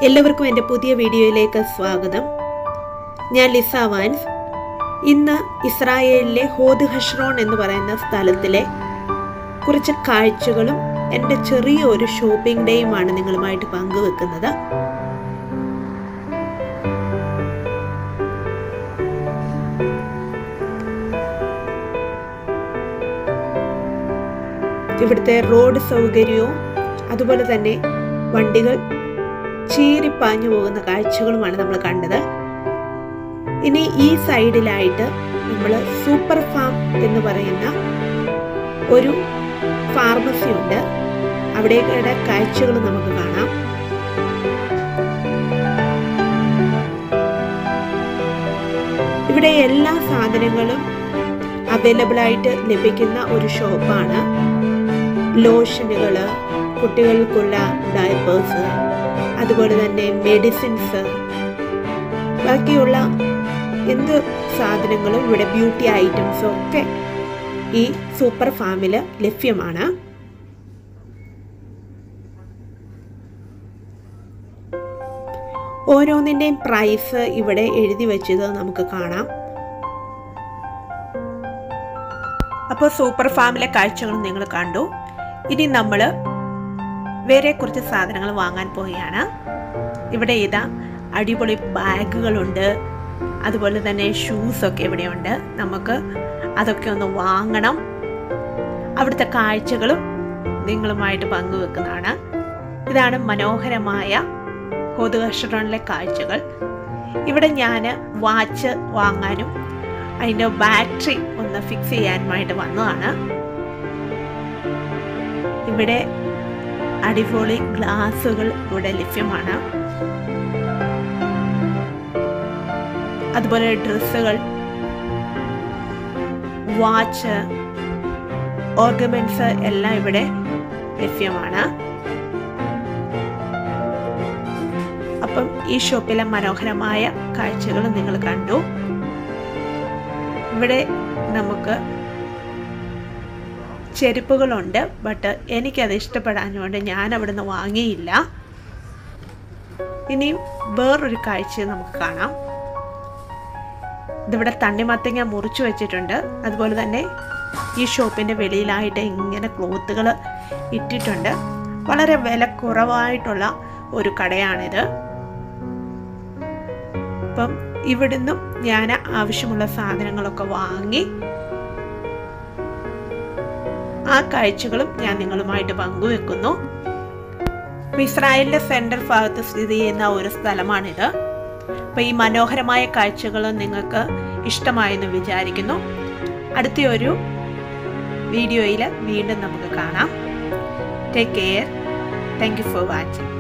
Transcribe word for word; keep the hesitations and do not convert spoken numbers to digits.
എല്ലാവർക്കും എൻ്റെ പുതിയ വീഡിയോയിലേക്ക് സ്വാഗതം. ഞാൻ ലിസ വാൻസ്. ഇന്ന് ഇസ്രായേലിലെ ഹോദ് ഹഷ്റോൺ എന്ന് പറയുന്ന സ്ഥലത്തിലെ കുറച്ച് കാഴ്ചകളും എൻ്റെ ചെറിയൊരു ഷോപ്പിംഗ് ഡേയുമാണ് നിങ്ങളുമായിട്ട് പങ്കുവെക്കുന്നത്. ഇവിടുത്തെ റോഡ് സൗകര്യവും അതുപോലെ തന്നെ വണ്ടികൾ ചീറിപ്പാഞ്ഞു പോകുന്ന കാഴ്ചകളുമാണ് നമ്മൾ കണ്ടത്. ഇനി ഈ സൈഡിലായിട്ട് നമ്മൾ സൂപ്പർ ഫാം എന്ന് പറയുന്ന ഒരു ഫാർമസി ഉണ്ട്. അവിടേക്കുള്ള കാഴ്ചകൾ നമുക്ക് കാണാം. ഇവിടെ എല്ലാ സാധനങ്ങളും അവൈലബിൾ ആയിട്ട് ലഭിക്കുന്ന ഒരു ഷോപ്പാണ്. ലോഷനുകൾ, കുട്ടികൾക്കുള്ള ഡയപ്പേഴ്സ്, അതുപോലെ തന്നെ മെഡിസിൻസ്, ബാക്കിയുള്ള എന്ത് സാധനങ്ങളും ഇവിടെ ബ്യൂട്ടി ഐറ്റംസും ഒക്കെ ഈ സൂപ്പർ ഫാമിൽ ലഭ്യമാണ്. ഓരോന്നിൻ്റെയും പ്രൈസ് ഇവിടെ എഴുതി വെച്ചത് നമുക്ക് കാണാം. അപ്പോൾ സൂപ്പർ ഫാമിലെ കാഴ്ചകൾ നിങ്ങൾ കണ്ടു. ഇനി നമ്മൾ വേറെ കുറച്ച് സാധനങ്ങൾ വാങ്ങാൻ പോവുകയാണ്. ഇവിടെ ഇതാ അടിപൊളി ബാഗുകളുണ്ട്, അതുപോലെ തന്നെ ഷൂസൊക്കെ ഇവിടെയുണ്ട്. നമുക്ക് അതൊക്കെ ഒന്ന് വാങ്ങണം. അവിടുത്തെ കാഴ്ചകളും നിങ്ങളുമായിട്ട് പങ്കുവെക്കുന്നതാണ്. ഇതാണ് മനോഹരമായ ഹോദ് ഹഷ്റോണിലെ കാഴ്ചകൾ. ഇവിടെ ഞാൻ വാച്ച് വാങ്ങാനും അതിൻ്റെ ബാറ്ററി ഒന്ന് ഫിക്സ് ചെയ്യാനുമായിട്ട് വന്നതാണ്. ഇവിടെ അടിപൊളി ഗ്ലാസുകൾ ഇവിടെ ലഭ്യമാണ്. അതുപോലെ ഡ്രസ്സുകൾ, വാച്ച്, ഓർണമെന്റ്സ് എല്ലാം ഇവിടെ ലഭ്യമാണ്. അപ്പം ഈ ഷോപ്പിലെ മനോഹരമായ കാഴ്ചകൾ നിങ്ങൾ കണ്ടു. ഇവിടെ നമുക്ക് ചെരുപ്പുകളുണ്ട്, ബട്ട് എനിക്കത് ഇഷ്ടപ്പെടാഞ്ഞുകൊണ്ട് ഞാൻ അവിടുന്ന് വാങ്ങിയില്ല. ഇനിയും വേറൊരു കാഴ്ച നമുക്ക് കാണാം. ഇതിവിടെ തണ്ണിമത്തങ്ങ മുറിച്ചു വെച്ചിട്ടുണ്ട്. അതുപോലെ തന്നെ ഈ ഷോപ്പിൻ്റെ വെളിയിലായിട്ട് ഇങ്ങനെ ക്ലോത്തുകൾ ഇട്ടിട്ടുണ്ട്. വളരെ വില കുറവായിട്ടുള്ള ഒരു കടയാണിത്. അപ്പം ഇവിടുന്ന് ഞാൻ ആവശ്യമുള്ള സാധനങ്ങളൊക്കെ വാങ്ങി ആ കാഴ്ചകളും ഞാൻ നിങ്ങളുമായിട്ട് പങ്കുവെക്കുന്നു. ഇസ്രായേലിന്റെ സെൻട്രൽ ഭാഗത്ത് സ്ഥിതി ചെയ്യുന്ന ഒരു സ്ഥലമാണിത്. അപ്പോൾ ഈ മനോഹരമായ കാഴ്ചകൾ നിങ്ങൾക്ക് ഇഷ്ടമായെന്ന് വിചാരിക്കുന്നു. അടുത്ത ഒരു വീഡിയോയിൽ വീണ്ടും നമുക്ക് കാണാം. Take care. Thank you for watching.